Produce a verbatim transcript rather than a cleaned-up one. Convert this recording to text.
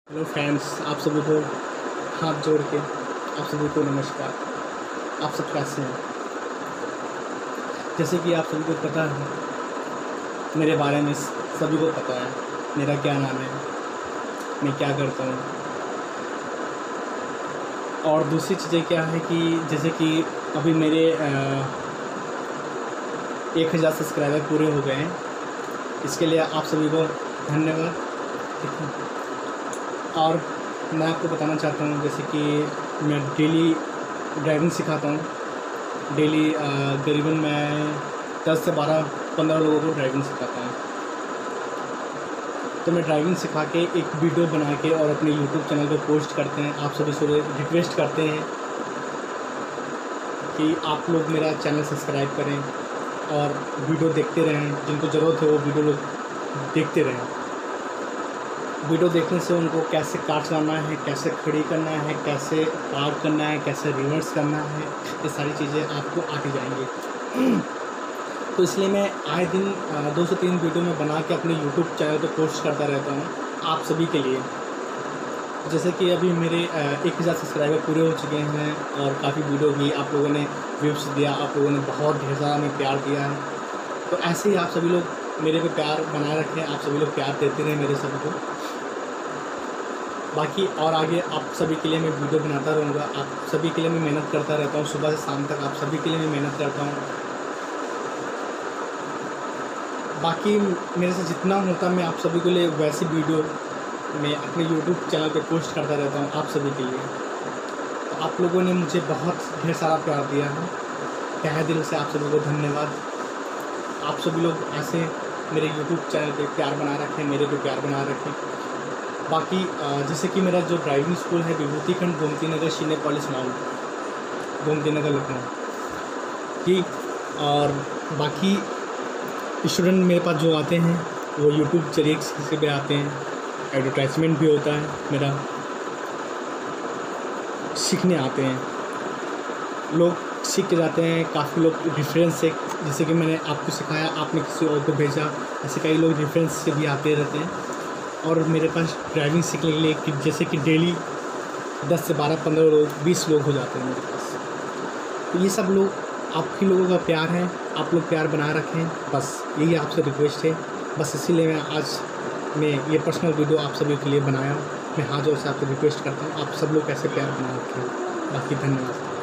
Hello friends, आप सभी को हाथ जोड़ के आप सभी को नमस्कार। आप सब कैसे हैं? जैसे कि आप सभी को पता है, मेरे बारे में सभी को पता है मेरा क्या नाम है, मैं क्या करता हूँ। और दूसरी चीज़ें क्या है कि जैसे कि अभी मेरे एक हज़ार सब्सक्राइबर पूरे हो गए हैं। इसके लिए आप सभी को धन्यवाद। और मैं आपको बताना चाहता हूँ, जैसे कि मैं डेली ड्राइविंग सिखाता हूँ। डेली करीबन मैं दस से बारह पंद्रह लोगों को ड्राइविंग सिखाता हूँ। तो मैं ड्राइविंग सिखा के एक वीडियो बना के और अपने यूट्यूब चैनल पे पोस्ट करते हैं। आप सभी से रिक्वेस्ट करते हैं कि आप लोग मेरा चैनल सब्सक्राइब करें और वीडियो देखते रहें। जिनको ज़रूरत है वो वीडियो लोग देखते रहें। वीडियो देखने से उनको कैसे कार चलाना है, कैसे खड़ी करना है, कैसे पार्क करना है, कैसे रिवर्स करना है, ये सारी चीज़ें आपको आती जाएंगी। तो इसलिए मैं आए दिन दो से तीन वीडियो में बना के अपने यूट्यूब चैनल पे पोस्ट करता रहता हूँ आप सभी के लिए। जैसे कि अभी मेरे एक हज़ार सब्सक्राइबर पूरे हो चुके हैं और काफ़ी वीडियो भी आप लोगों ने व्यूज़ दिया, आप लोगों ने बहुत ढेर सारा में प्यार दिया है। तो ऐसे ही आप सभी लोग मेरे पे प्यार बनाए रखें, आप सभी लोग प्यार देते रहें मेरे सभी को। बाकी और आगे आप सभी के लिए मैं वीडियो बनाता रहूँगा। आप सभी के लिए मैं मेहनत करता रहता हूँ, सुबह से शाम तक आप सभी के लिए मैं मेहनत करता हूँ। बाकी मेरे से जितना होता मैं आप सभी के लिए वैसी वीडियो मैं अपने यूट्यूब चैनल पे पोस्ट करता रहता हूँ आप सभी के लिए। तो आप लोगों ने मुझे बहुत ढेर सारा प्यार दिया है, तहे दिल से आप सभी को धन्यवाद। आप सभी लोग ऐसे मेरे यूट्यूब चैनल पे प्यार बनाए रखें, मेरे पे प्यार बनाए रखें। बाकी जैसे कि मेरा जो ड्राइविंग स्कूल है Vibhuti Khand Gomti Nagar senior college mall, Gomti Nagar Lucknow की। और बाकी स्टूडेंट मेरे पास जो आते हैं वो यूट्यूब जरिए से भी आते हैं। एडवर्टाइजमेंट भी होता है मेरा, सीखने आते हैं लोग, सीख के जाते हैं। काफ़ी लोग रेफरेंस से, जैसे कि मैंने आपको सिखाया, आपने किसी और को भेजा, ऐसे कई लोग रेफरेंस से भी आते रहते हैं। और मेरे पास ड्राइविंग सीखने के लिए कि जैसे कि डेली दस से बारह पंद्रह लोग, बीस लोग हो जाते हैं मेरे पास। तो ये सब लोग आप ही लोगों का प्यार है, आप लोग प्यार बनाए रखें, बस यही आपसे रिक्वेस्ट है। बस इसीलिए मैं आज मैं ये पर्सनल वीडियो आप सभी के लिए बनाया। मैं हाथ जोड़ से आपसे रिक्वेस्ट करता हूँ, आप सब लोग कैसे प्यार बनाए रखें। बाकी धन्यवाद।